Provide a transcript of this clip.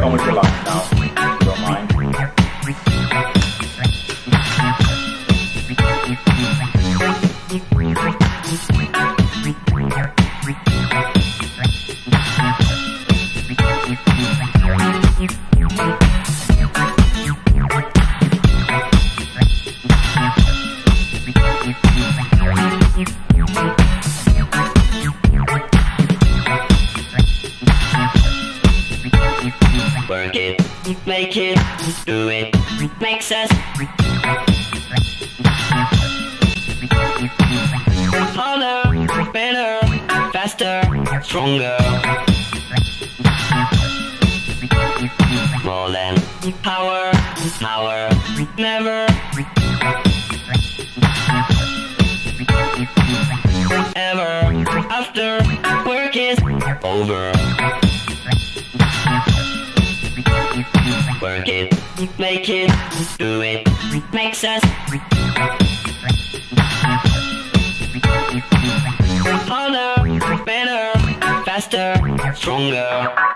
get on with your life now, if you don't mind. Work it, make it, do it, makes us harder, better, faster, stronger. More than power, power, never, ever, after work is over. Work it, make it, do it, makes us harder, better, faster, stronger.